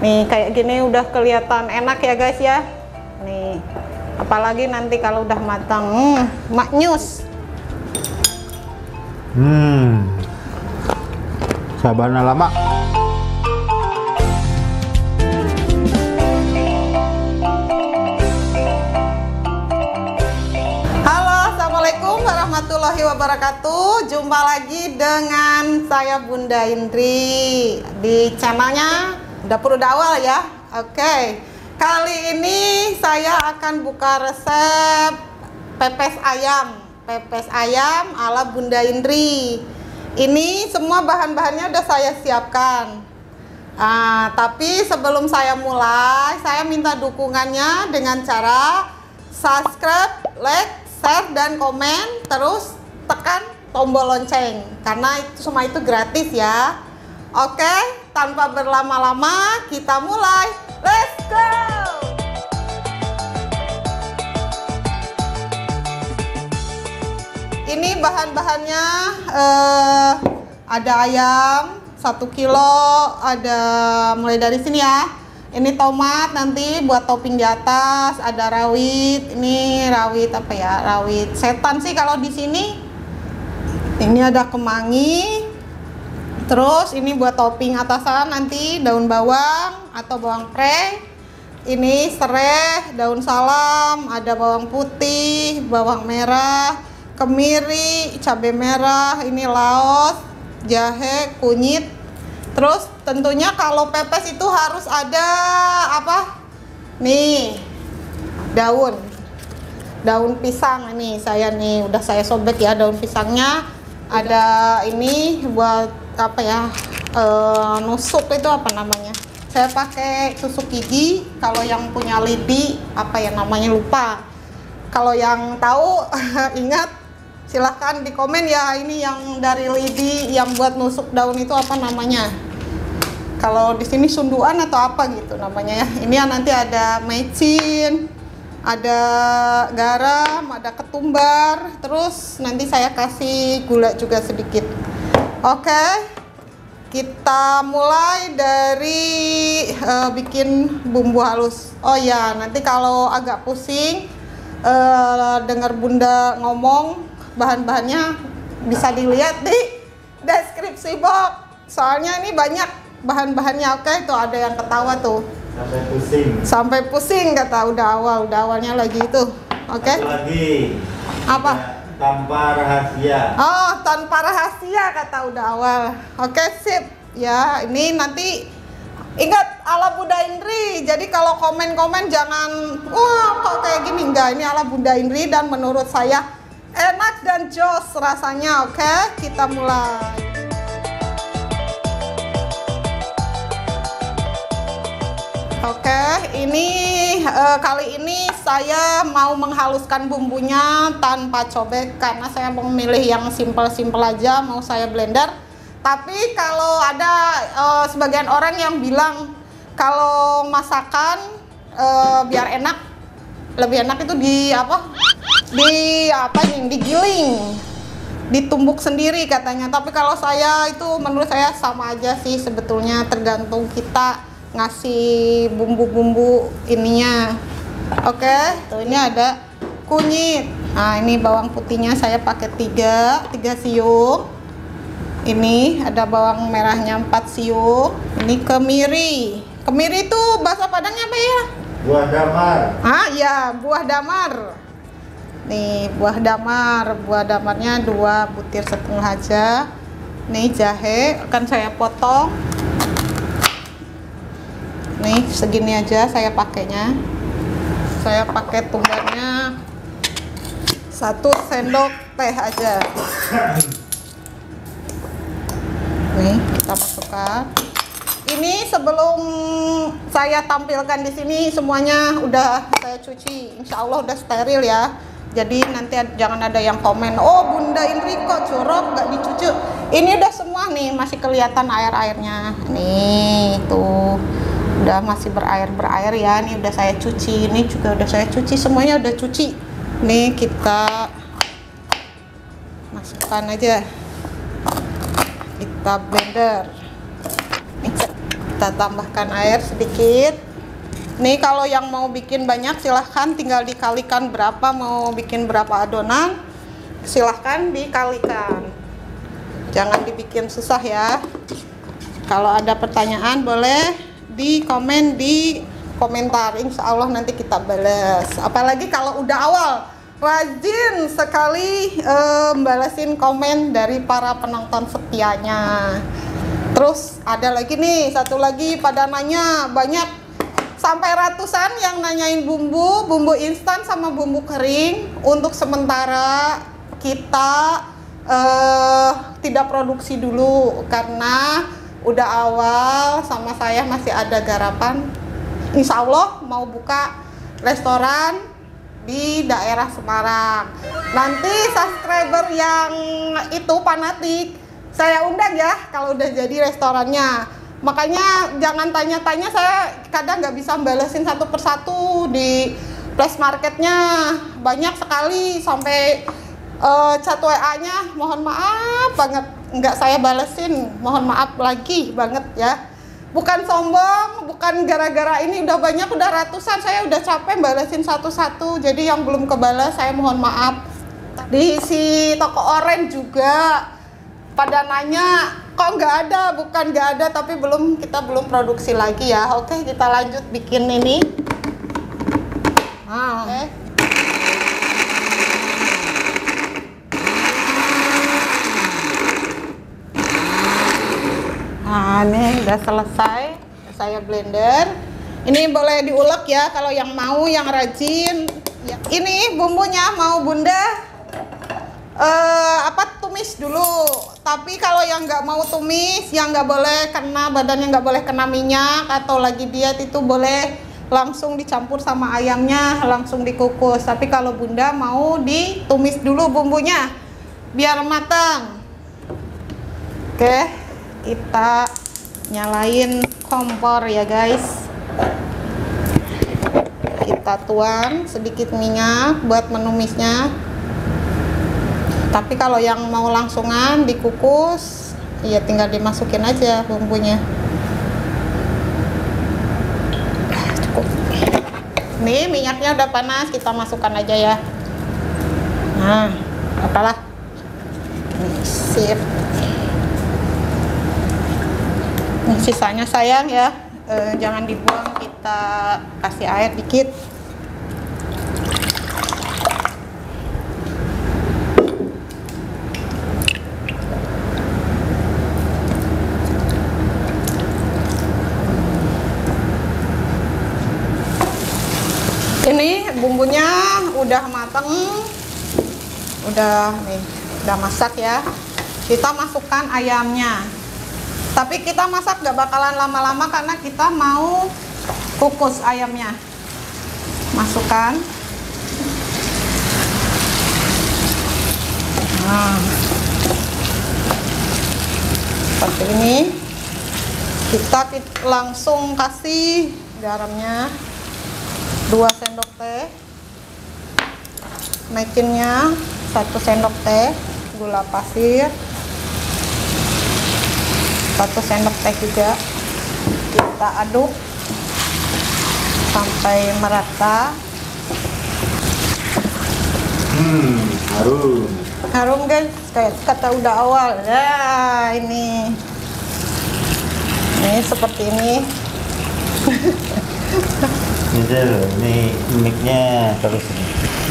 Nih kayak gini udah kelihatan enak ya guys ya. Nih, apalagi nanti kalau udah matang, maknyus. Sabarnya lama. Halo, assalamualaikum warahmatullahi wabarakatuh. Jumpa lagi dengan saya Bunda Indri di channelnya Dapur Udah Awal ya. Oke, kali ini saya akan buka resep pepes ayam ala Bunda Indri. Ini semua bahan-bahannya udah saya siapkan. Tapi sebelum saya mulai, saya minta dukungannya dengan cara subscribe, like, share, dan komen. Terus tekan tombol lonceng, karena itu semua itu gratis ya. Oke, tanpa berlama-lama kita mulai. Let's go! Ini bahan-bahannya ada ayam 1 kilo, ada mulai dari sini ya. Ini tomat nanti buat topping di atas, ada rawit. Ini rawit apa ya? Rawit setan sih kalau di sini. Ini ada kemangi. Terus ini buat topping atasan nanti daun bawang atau bawang pre. Ini serai, daun salam, ada bawang putih, bawang merah, kemiri, cabai merah, ini laos, jahe, kunyit. Terus tentunya kalau pepes itu harus ada apa? Nih, daun pisang. Ini saya nih udah saya sobek ya daun pisangnya. Ada ini buat apa ya? Nusuk itu apa namanya? Saya pakai tusuk gigi. Kalau yang punya lidi apa ya namanya lupa. Kalau yang tahu ingat silahkan di komen ya. Ini yang dari lidi yang buat nusuk daun itu apa namanya? Kalau di sini sunduan atau apa gitu namanya ya. Ini nanti ada mecin, ada garam, ada ketumbar, terus nanti saya kasih gula juga sedikit. Oke, kita mulai dari bikin bumbu halus. Oh ya, nanti kalau agak pusing dengar Bunda ngomong, bahan-bahannya bisa dilihat di deskripsi box. Soalnya ini banyak bahan-bahannya. Oke, itu ada yang ketawa tuh. Sampai pusing kata udah awalnya lagi itu. Oke. Lagi. Apa? Tanpa rahasia. Oh, tanpa rahasia kata udah awal. Oke, sip. Ya, ini nanti ingat ala Bunda Indri. Jadi kalau komen-komen jangan wah kok kayak gini, enggak. Ini ala Bunda Indri dan menurut saya enak dan jos rasanya. Oke, kita mulai. Oke, ini kali ini saya mau menghaluskan bumbunya tanpa cobek karena saya memilih yang simple-simple aja, mau saya blender. Tapi kalau ada sebagian orang yang bilang kalau masakan biar enak, lebih enak itu digiling, ditumbuk sendiri katanya. Tapi kalau saya itu menurut saya sama aja sih sebetulnya, tergantung kita ngasih bumbu-bumbu ininya. Oke, tuh ini ada kunyit. Nah, ini bawang putihnya saya pakai 3 siung. Ini ada bawang merahnya 4 siung. Ini kemiri. Kemiri itu bahasa Padangnya apa ya? Buah damar. Ya, buah damar. Nih, buah damar. Buah damarnya 2 butir setengah aja. Nih jahe akan saya potong. Nih segini aja saya pakainya. Saya pakai tumbarnya 1 sendok teh aja. Nih kita masukkan. Ini sebelum saya tampilkan di sini semuanya udah saya cuci. Insya Allah udah steril ya. Jadi nanti jangan ada yang komen, oh Bunda Indri kok jorok gak dicuci. Ini udah semua nih, masih kelihatan air-airnya. Nih tuh. Udah masih berair ya. Ini udah saya cuci, ini juga udah saya cuci, semuanya udah cuci. Nih kita masukkan aja, kita blender. Nih, kita Kita tambahkan air sedikit. Nih kalau yang mau bikin banyak silahkan tinggal dikalikan berapa, mau bikin berapa adonan silahkan dikalikan, jangan dibikin susah ya. Kalau ada pertanyaan boleh di komen di komentar, insya Allah nanti kita balas. Apalagi kalau udah awal rajin sekali balasin komen dari para penonton setianya. Terus ada lagi nih, satu lagi pada nanya, banyak sampai ratusan yang nanyain bumbu instan sama bumbu kering. Untuk sementara kita tidak produksi dulu karena udah awal, sama saya masih ada garapan. Insya Allah mau buka restoran di daerah Semarang. Nanti subscriber yang itu fanatik saya undang ya kalau udah jadi restorannya. Makanya jangan tanya-tanya, saya kadang nggak bisa balesin satu persatu di flash marketnya, banyak sekali sampai chat WA-nya mohon maaf banget nggak saya balesin, mohon maaf lagi banget ya. Bukan sombong, bukan gara-gara ini udah banyak, udah ratusan, saya udah capek balesin satu-satu. Jadi yang belum kebalas saya mohon maaf. Di si toko orange juga pada nanya kok nggak ada, bukan nggak ada tapi kita belum produksi lagi ya. Oke, kita lanjut bikin ini. Oke. Nah, ini udah selesai, saya blender. Ini boleh diulek ya kalau yang mau, yang rajin. Ini bumbunya mau bunda tumis dulu. Tapi kalau yang nggak mau tumis, yang nggak boleh kena badannya, nggak boleh kena minyak atau lagi diet, itu boleh langsung dicampur sama ayamnya, langsung dikukus. Tapi kalau bunda mau ditumis dulu bumbunya biar matang. Oke, kita nyalain kompor ya guys. Kita tuang sedikit minyak buat menumisnya. Tapi kalau yang mau langsungan dikukus, ya tinggal dimasukin aja bumbunya. Cukup. Nih minyaknya udah panas, kita masukkan aja ya. Nah, apalah. Sip. Nih, sisanya sayang ya, jangan dibuang, kita kasih air dikit. Ini bumbunya udah mateng, udah masak ya. Kita masukkan ayamnya. Tapi kita masak gak bakalan lama-lama karena kita mau kukus ayamnya. Masukkan. Nah, seperti ini. Kita langsung kasih garamnya 2 sendok teh, mecinnya 1 sendok teh, gula pasir 1 sendok teh juga. Kita aduk sampai merata. Harum guys, kayak kata udah awal ya. Ini seperti ini. Ini mic-nya terus ini.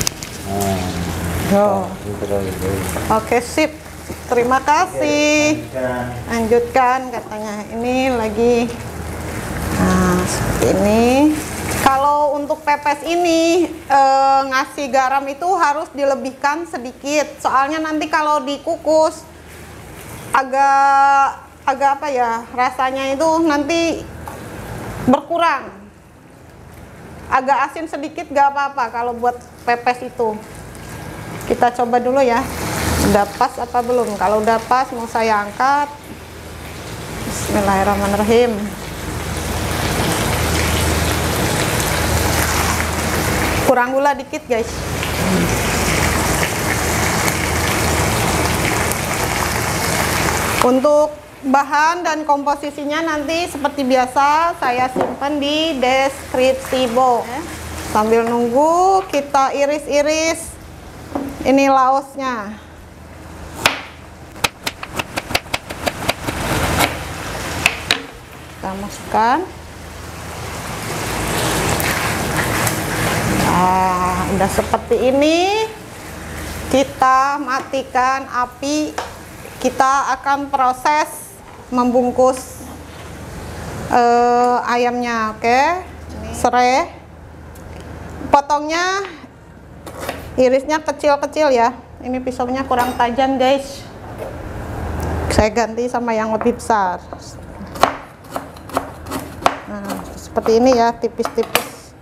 Oke, sip. Terima kasih. Lanjutkan katanya. Ini lagi. Nah, seperti ini. Kalau untuk pepes ini ngasih garam itu harus dilebihkan sedikit. Soalnya nanti kalau dikukus agak apa ya, rasanya itu nanti berkurang. Agak asin sedikit gak apa-apa kalau buat pepes itu. Kita coba dulu ya, udah pas apa belum. Kalau udah pas mau saya angkat. Bismillahirrahmanirrahim. Kurang gula dikit guys. Untuk bahan dan komposisinya nanti seperti biasa saya simpan di deskripsi box. Sambil nunggu kita iris-iris ini laosnya. Kita masukkan. Nah, udah seperti ini. Kita matikan api. Kita akan proses membungkus ayamnya. Oke. Serai. Potongnya irisnya kecil-kecil ya. Ini pisaunya kurang tajam, guys. Saya ganti sama yang lebih besar. Nah, seperti ini ya, tipis-tipis.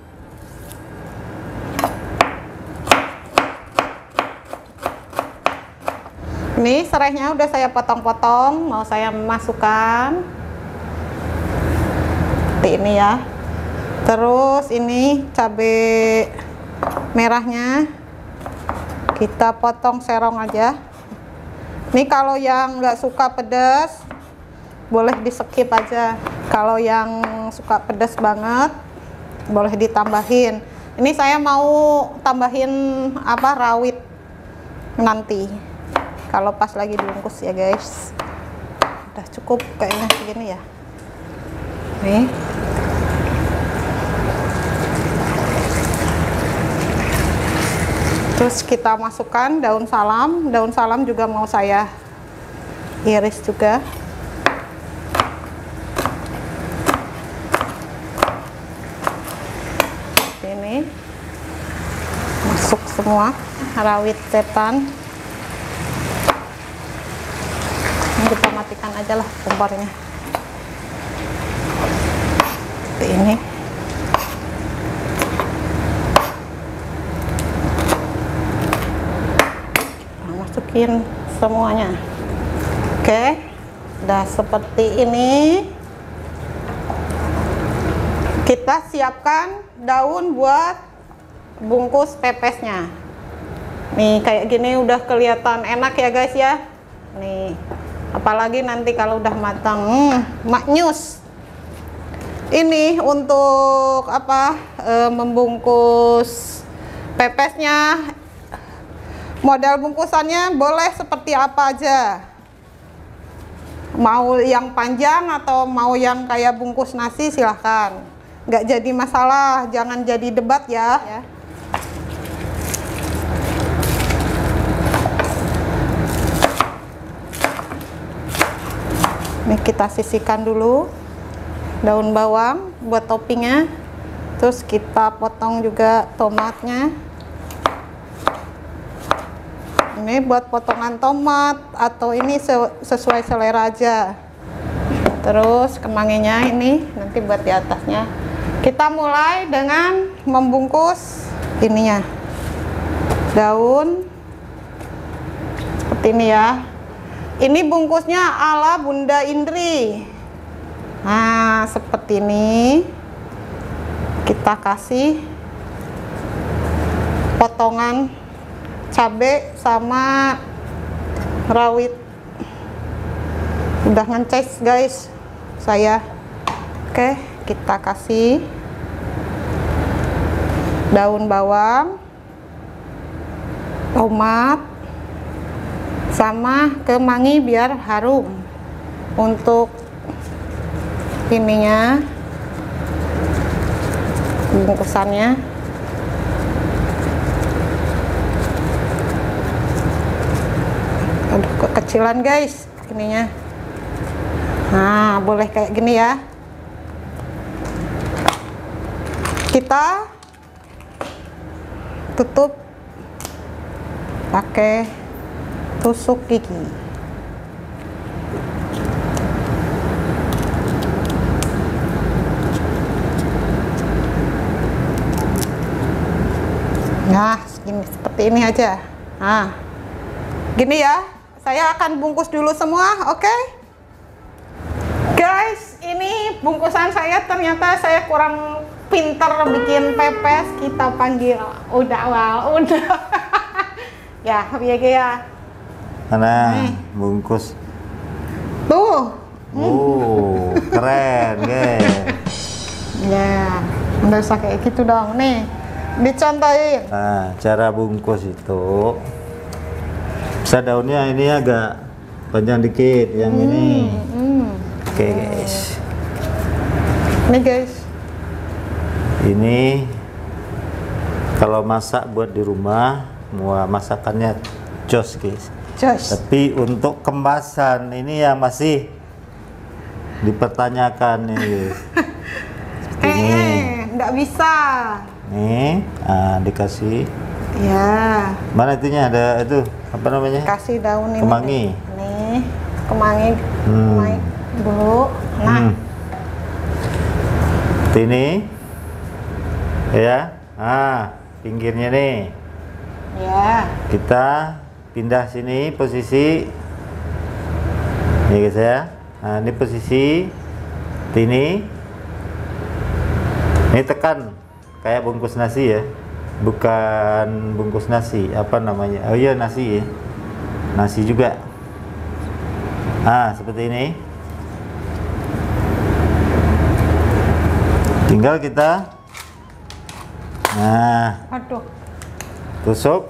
Ini serainya udah saya potong-potong, mau saya masukkan seperti ini ya. Terus ini cabai merahnya kita potong serong aja. Ini kalau yang nggak suka pedas boleh di skip aja. Kalau yang suka pedas banget boleh ditambahin. Ini saya mau tambahin apa, rawit nanti kalau pas lagi dibungkus ya guys. Udah cukup kayaknya segini ya. Nih. Terus kita masukkan daun salam. Daun salam juga mau saya iris juga. Ini masuk semua rawit setan. Kita matikan aja lah kompornya. Seperti ini. Kita masukin semuanya. Oke, udah seperti ini. Kita siapkan daun buat bungkus pepesnya. Nih kayak gini udah kelihatan enak ya guys ya. Nih. Apalagi nanti kalau udah matang, maknyus. Ini untuk apa? Membungkus pepesnya. Model bungkusannya boleh seperti apa aja. Mau yang panjang atau mau yang kayak bungkus nasi silahkan. Nggak jadi masalah, jangan jadi debat ya. Ini kita sisihkan dulu daun bawang buat toppingnya. Terus kita potong juga tomatnya. Ini buat potongan tomat atau ini sesuai selera aja. Terus kemanginya ini nanti buat di atasnya. Kita mulai dengan membungkus ininya. Daun seperti ini ya. Ini bungkusnya ala Bunda Indri. Nah, seperti ini. Kita kasih potongan cabai sama rawit. Udah ngeces guys saya. Oke, kita kasih daun bawang, tomat, sama kemangi biar harum. Untuk ininya bungkusannya aduh kekecilan guys ininya. Nah, boleh kayak gini ya. Kita tutup pakai tusuk gigi. Nah, segini, seperti ini aja. Nah, gini ya. Saya akan bungkus dulu semua, oke? Guys, ini bungkusan saya ternyata saya kurang pinter bikin pepes. Kita panggil udah. Ya, biar ya. Mana bungkus? Tuh, Oh, keren, guys. Ya, nggak usah kayak gitu dong. Nih, dicontohin. Nah, cara bungkus itu bisa daunnya ini agak panjang dikit, yang ini. Oke, guys. Nih guys. Ini kalau masak buat di rumah, masakannya jos, guys. Jos. Tapi untuk kemasan ini yang masih dipertanyakan nih, guys. Seperti ini. Nggak bisa. Nih, nah, dikasih. Ya. Mana itunya? Ada itu apa namanya? Kasih daun ini. Kemangi. Nih, kemangi. Kemangi dulu. Nah. Seperti ini. Ya. Nah, pinggirnya nih. Ya. Kita pindah sini posisi. Nih guys ya. Nah, ini posisi ini. Ini tekan kayak bungkus nasi ya. Bukan bungkus nasi, apa namanya? Oh iya, nasi ya. Nasi juga. Nah, seperti ini. Tinggal kita Aduh. tusuk.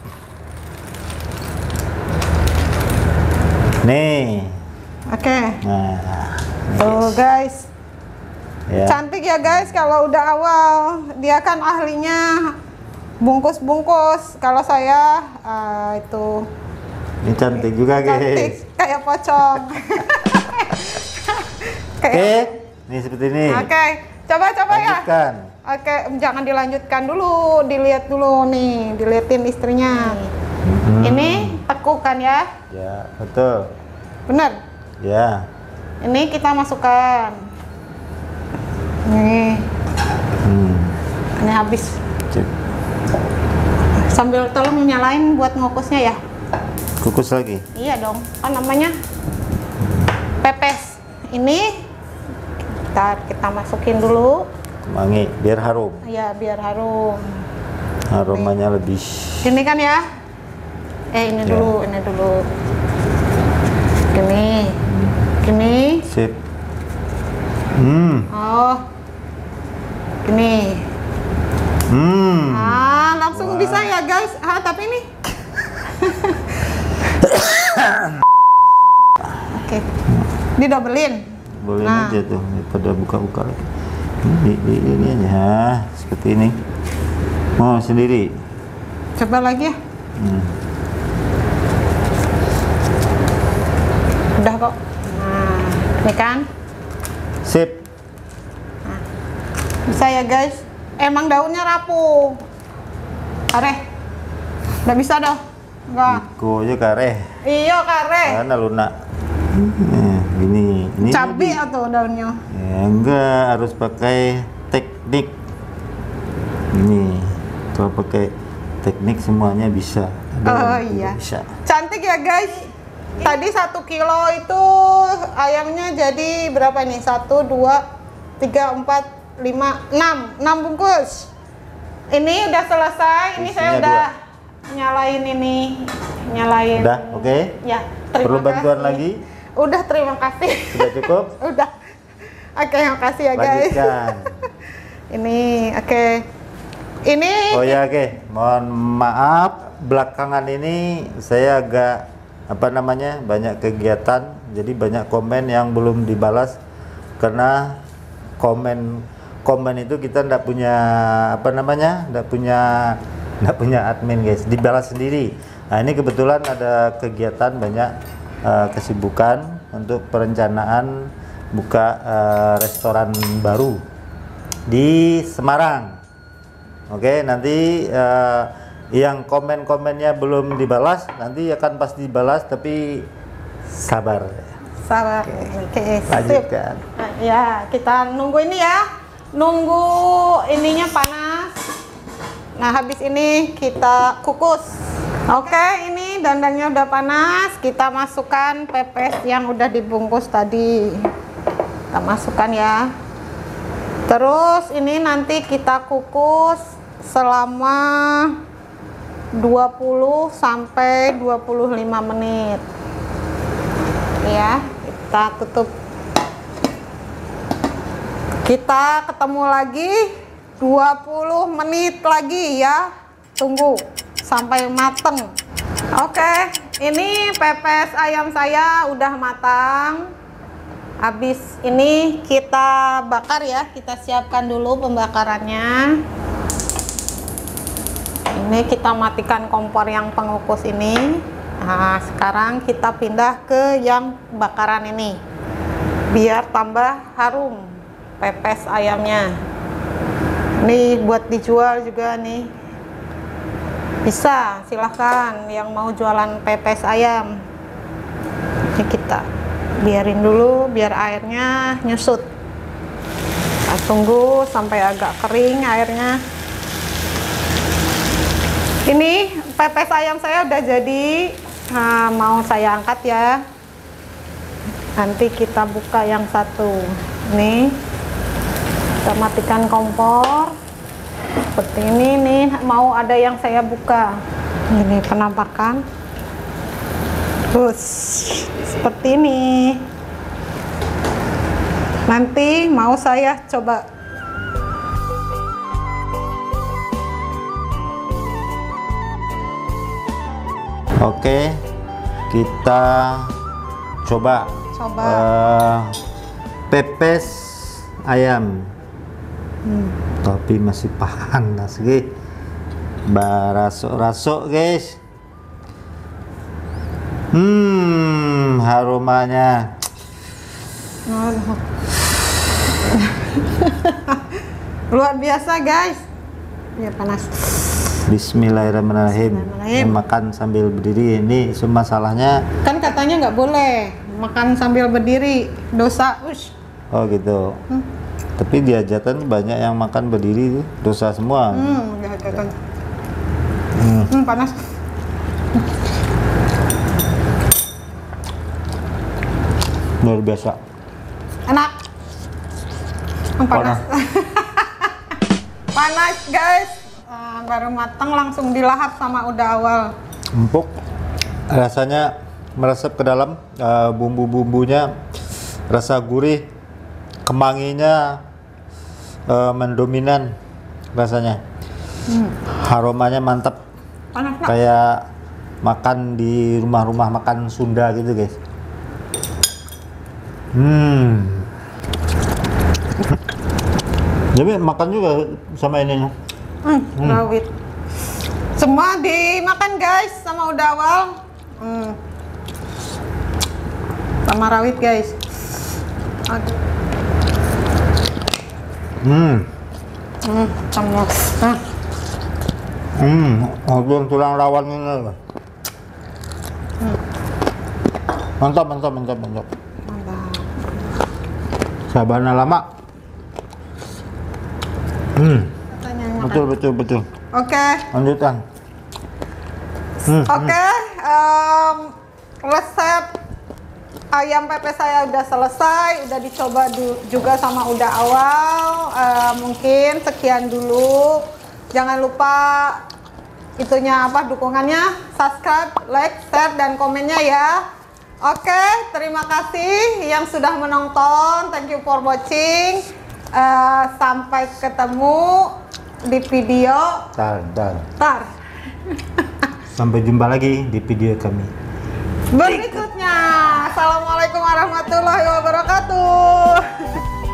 Nih. Oke. Nah, Tuh guys. ya. Cantik ya guys, kalau udah awal. Dia kan ahlinya bungkus-bungkus. Kalau saya itu Ini cantik juga, cantik guys. kayak pocong. Oke, nih seperti ini. Oke, coba-coba ya. Lanjutkan. Oke, jangan dilanjutkan dulu, dilihat dulu nih, diliatin istrinya. Ini tekukan ya, Ya, betul. bener. Ya. Ini kita masukkan. Nih, ini habis. Cek. Sambil tolong nyalain buat ngukusnya ya. Kukus lagi. Iya dong, kan namanya pepes. Ini kita masukin dulu. Kemangi biar harum. Ya, biar harum. Aromanya lebih. Ini kan ya. Ini Ya. dulu, ini dulu. Gini. Sip. Oh. Gini. Langsung bisa ya, guys. Tapi ini. Oke. Didobelin. Boleh Nah. aja tuh daripada buka-buka lagi. Ini aja seperti ini. Oh, sendiri. Coba lagi ya. Udah kok. Nah, ini kan. Sip. Bisa ya guys. Emang daunnya rapuh. Kareh. Nggak bisa dong. Enggak. Iko aja kareh. Iya kareh. Karena lunak. Gini. Ini Cabai atau daunnya. ya, enggak harus pakai teknik. Ini kalau pakai teknik semuanya bisa. Oh iya. Bisa. Cantik ya guys. Tadi 1 kilo itu ayamnya jadi berapa nih? 1, 2, 3, 4, 5, 6 bungkus. Ini udah selesai. Ini saya Isinya udah nyalain ini. Nyalain. Udah, oke? Ya, terima Perlu bantuan kasih. lagi? Udah, terima kasih. Sudah cukup? Udah. Oke, makasih ya guys. Lanjutkan. Ini, oke. Ini Oh ya, oke. Mohon maaf, belakangan ini saya agak banyak kegiatan, jadi banyak komen yang belum dibalas karena komen itu kita nggak punya nggak punya admin, guys, dibalas sendiri. Nah, ini kebetulan ada kegiatan banyak kesibukan untuk perencanaan buka restoran baru di Semarang. Oke, nanti yang komen-komennya belum dibalas nanti akan pasti dibalas, tapi sabar. sabar. Oke, sip. Lanjutkan. Nah, ya, kita nunggu ini ya. Nunggu ininya panas. Nah, habis ini kita kukus. Oke, ini dandangnya udah panas. Kita masukkan pepes yang udah dibungkus tadi. Kita masukkan ya. Terus ini nanti kita kukus selama 20 sampai 25 menit. Ya, kita tutup Kita ketemu lagi 20 menit lagi ya. Tunggu sampai mateng. Oke, ini pepes ayam saya udah matang. Habis ini kita bakar ya. Kita siapkan dulu pembakarannya. Ini kita matikan kompor yang pengukus ini. Nah, sekarang kita pindah ke yang bakaran ini. Biar tambah harum pepes ayamnya. Ini buat dijual juga nih. Bisa, silahkan yang mau jualan pepes ayam. Ini kita biarin dulu biar airnya nyusut. Kita tunggu sampai agak kering airnya. Ini pepes ayam saya udah jadi. Nah, mau saya angkat ya. Nanti kita buka yang satu. Nih, kita matikan kompor. Seperti ini nih. Mau ada yang saya buka. Ini penampakan. Terus seperti ini. Nanti mau saya coba. Oke, kita coba pepes ayam. Tapi masih panas guys. Barasok-rasok guys. Aromanya. Luar biasa guys. Ya panas. Bismillahirrahmanirrahim. Makan sambil berdiri. Ini masalahnya kan katanya nggak boleh makan sambil berdiri, dosa. Oh gitu. Tapi di hajatan banyak yang makan berdiri, dosa semua. Panas. Luar biasa. Enak. Panas. Panas guys. Baru matang langsung dilahap sama udah awal. Empuk. Rasanya meresap ke dalam, bumbu-bumbunya rasa gurih, kemanginya mendominan rasanya. Aromanya mantap. Panas, kayak makan di rumah-rumah makan Sunda gitu guys. Jadi makan juga sama ininya. Rawit. Semua dimakan guys sama udah awal. Sama rawit guys. Tulang rawan ini. Mantap. Sabarnya lama. Betul. Oke. Lanjutan. Oke. Resep ayam pepes saya udah selesai, udah dicoba juga sama udah awal. Mungkin sekian dulu. Jangan lupa dukungannya, subscribe, like, share, dan komennya ya. Oke, terima kasih yang sudah menonton. Thank you for watching. Sampai ketemu di video Sampai jumpa lagi di video kami berikutnya. Assalamualaikum warahmatullahi wabarakatuh.